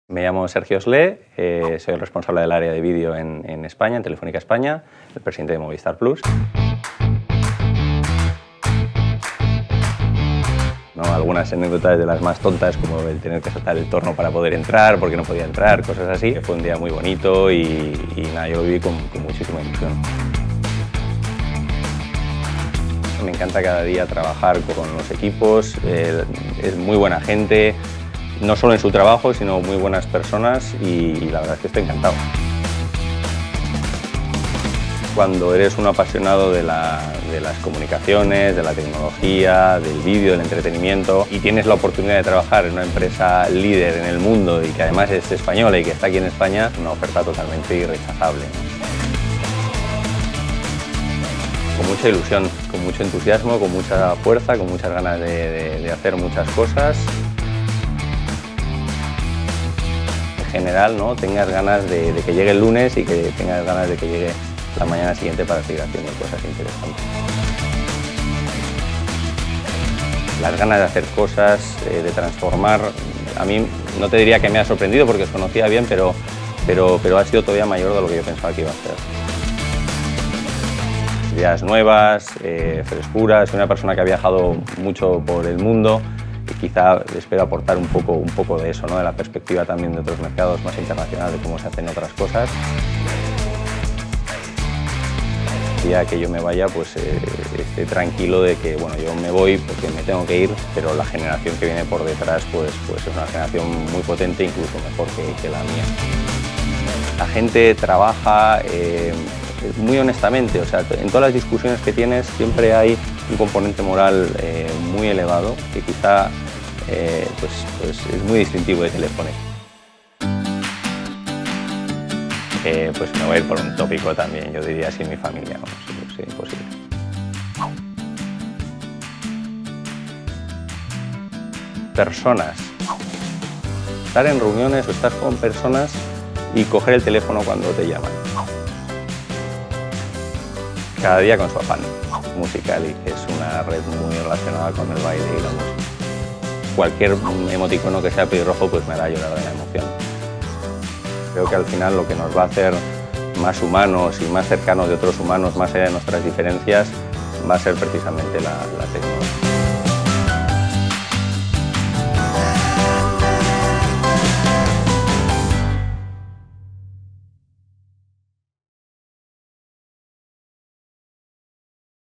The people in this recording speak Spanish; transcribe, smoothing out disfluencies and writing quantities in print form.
Me llamo Sergio Sle, soy el responsable del área de vídeo en España, en Telefónica España, el presidente de Movistar Plus. ¿No? Algunas anécdotas de las más tontas, como el tener que saltar el torno para poder entrar, porque no podía entrar, cosas así. Fue un día muy bonito y nada, yo lo viví con muchísima ilusión. Me encanta cada día trabajar con los equipos, es muy buena gente, no solo en su trabajo, sino muy buenas personas y la verdad es que estoy encantado. Cuando eres un apasionado de las comunicaciones, de la tecnología, del vídeo, del entretenimiento y tienes la oportunidad de trabajar en una empresa líder en el mundo y que además es española y que está aquí en España, es una oferta totalmente irrechazable. Con mucha ilusión, con mucho entusiasmo, con mucha fuerza, con muchas ganas de hacer muchas cosas. En general, ¿no? Tengas ganas de que llegue el lunes y que tengas ganas de que llegue la mañana siguiente para seguir haciendo cosas interesantes. Las ganas de hacer cosas, de transformar, a mí no te diría que me ha sorprendido porque os conocía bien, pero ha sido todavía mayor de lo que yo pensaba que iba a ser. Ideas nuevas, frescuras, soy una persona que ha viajado mucho por el mundo y quizá espero aportar un poco de eso, ¿no? De la perspectiva también de otros mercados más internacionales, de cómo se hacen otras cosas. El día que yo me vaya, pues esté tranquilo de que bueno, yo me voy porque me tengo que ir, pero la generación que viene por detrás pues es una generación muy potente, incluso mejor que la mía. La gente trabaja muy honestamente, o sea, en todas las discusiones que tienes siempre hay un componente moral muy elevado que quizá pues es muy distintivo de Telefónica. Pues me voy a ir por un tópico también, yo diría así, mi familia, vamos, sí, imposible. Personas. Estar en reuniones o estar con personas y coger el teléfono cuando te llaman. Cada día con su afán. Musical.ly, que es una red muy relacionada con el baile y la música. Cualquier emoticono que sea pelirrojo pues me hará llorar de la emoción. Creo que al final lo que nos va a hacer más humanos y más cercanos de otros humanos, más allá de nuestras diferencias, va a ser precisamente la tecnología.